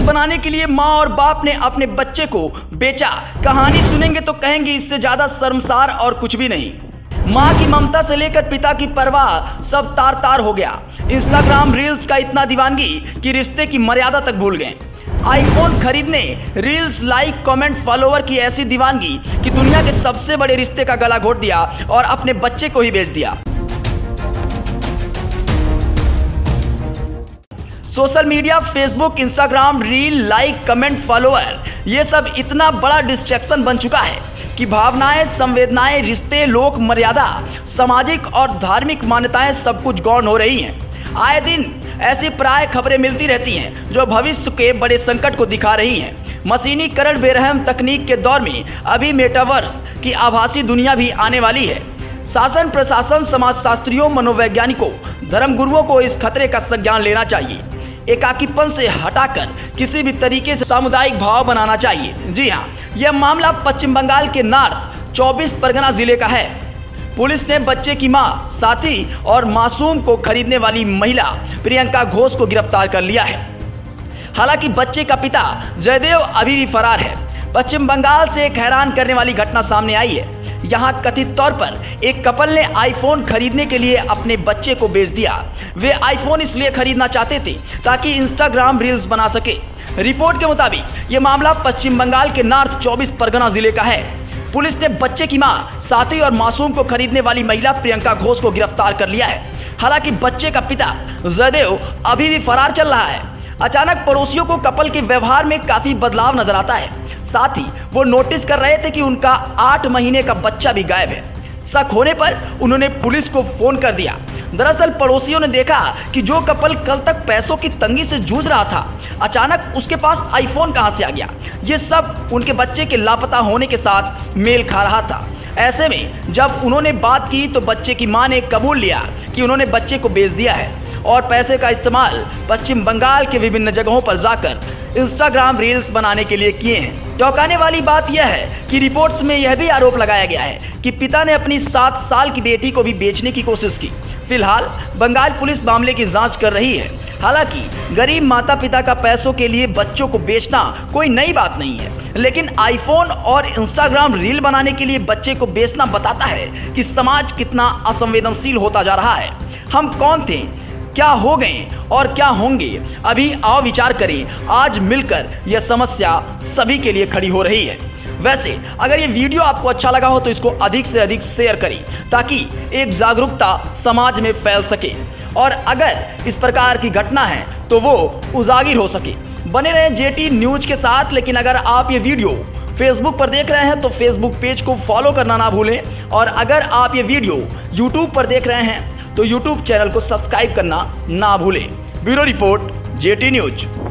बनाने के लिए माँ और बाप ने अपने बच्चे को बेचा। कहानी सुनेंगे तो कहेंगे इससे ज्यादा शर्मसार और कुछ भी नहीं। माँ की ममता से लेकर पिता की परवाह सब तार तार हो गया। इंस्टाग्राम रील्स का इतना दीवानगी कि रिश्ते की मर्यादा तक भूल गए। आईफोन खरीदने, रील्स, लाइक, कमेंट, फॉलोवर की ऐसी दीवानगी कि दुनिया के सबसे बड़े रिश्ते का गला घोट दिया और अपने बच्चे को ही बेच दिया। Social media, Facebook, Instagram, reel, like, comment, follower, ये सब इतना बड़ा डिस्ट्रैक्शन बन चुका है कि भावनाएं, संवेदनाएं, रिश्ते, लोक मर्यादा, सामाजिक और धार्मिक मान्यताएं सब कुछ गौण हो रही हैं। आए दिन ऐसी प्राय खबरें मिलती रहती हैं जो भविष्य के बड़े संकट को दिखा रही हैं। मशीनीकरण, बेरहम तकनीक के दौर में अभी मेटावर्स की आभासी दुनिया भी आने वाली है। शासन, प्रशासन, समाजशास्त्रियों, मनोवैज्ञानिकों, धर्मगुरुओं को इस खतरे का संज्ञान लेना चाहिए। एकाकीपन से हटाकर किसी भी तरीके से सामुदायिक भाव बनाना चाहिए। जी हाँ, यह मामला पश्चिम बंगाल के नॉर्थ 24 परगना जिले का है। पुलिस ने बच्चे की मां, साथी और मासूम को खरीदने वाली महिला प्रियंका घोष को गिरफ्तार कर लिया है। हालांकि बच्चे का पिता जयदेव अभी भी फरार है। पश्चिम बंगाल से एक हैरान करने वाली घटना सामने आई है। यहाँ कथित तौर पर एक कपल ने आईफोन खरीदने के लिए अपने बच्चे को बेच दिया। वे आईफोन इसलिए खरीदना चाहते थे ताकि इंस्टाग्राम रील्स बना सके। रिपोर्ट के मुताबिक ये मामला पश्चिम बंगाल के नॉर्थ 24 परगना जिले का है। पुलिस ने बच्चे की मां, साथी और मासूम को खरीदने वाली महिला प्रियंका घोष को गिरफ्तार कर लिया है। हालांकि बच्चे का पिता जयदेव अभी भी फरार चल रहा है। अचानक पड़ोसियों को कपल के व्यवहार में काफी बदलाव नजर आता है। साथ ही वो नोटिस कर रहे थे कि उनका 8 महीने का बच्चा भी गायब है। शक होने पर उन्होंने पुलिस को फोन कर दिया। दरअसल पड़ोसियों ने देखा कि जो कपल कल तक पैसों की तंगी से जूझ रहा था, अचानक उसके पास आईफोन कहां से आ गया। ये सब उनके बच्चे के लापता होने के साथ मेल खा रहा था। ऐसे में जब उन्होंने बात की तो बच्चे की मां ने कबूल लिया कि उन्होंने बच्चे को बेच दिया है और पैसे का इस्तेमाल पश्चिम बंगाल के विभिन्न जगहों पर जाकर इंस्टाग्राम रील्स बनाने के लिए किए हैं। चौंकाने वाली बात यह है कि रिपोर्ट्स में यह भी आरोप लगाया गया है कि पिता ने अपनी 7 साल की बेटी को भी बेचने की कोशिश की। फिलहाल बंगाल पुलिस मामले की जांच कर रही है। हालांकि गरीब माता पिता का पैसों के लिए बच्चों को बेचना कोई नई बात नहीं है, लेकिन आईफोन और इंस्टाग्राम रील बनाने के लिए बच्चे को बेचना बताता है कि समाज कितना असंवेदनशील होता जा रहा है। हम कौन थे, क्या हो गए और क्या होंगे, अभी आओ विचार करें। आज मिलकर यह समस्या सभी के लिए खड़ी हो रही है। वैसे अगर ये वीडियो आपको अच्छा लगा हो तो इसको अधिक से अधिक शेयर करें ताकि एक जागरूकता समाज में फैल सके और अगर इस प्रकार की घटना है तो वो उजागर हो सके। बने रहें जेटी न्यूज के साथ। लेकिन अगर आप ये वीडियो फेसबुक पर देख रहे हैं तो फेसबुक पेज को फॉलो करना ना भूलें और अगर आप ये वीडियो यूट्यूब पर देख रहे हैं तो यूट्यूब चैनल को सब्सक्राइब करना ना भूलें। Bureau report, JT news.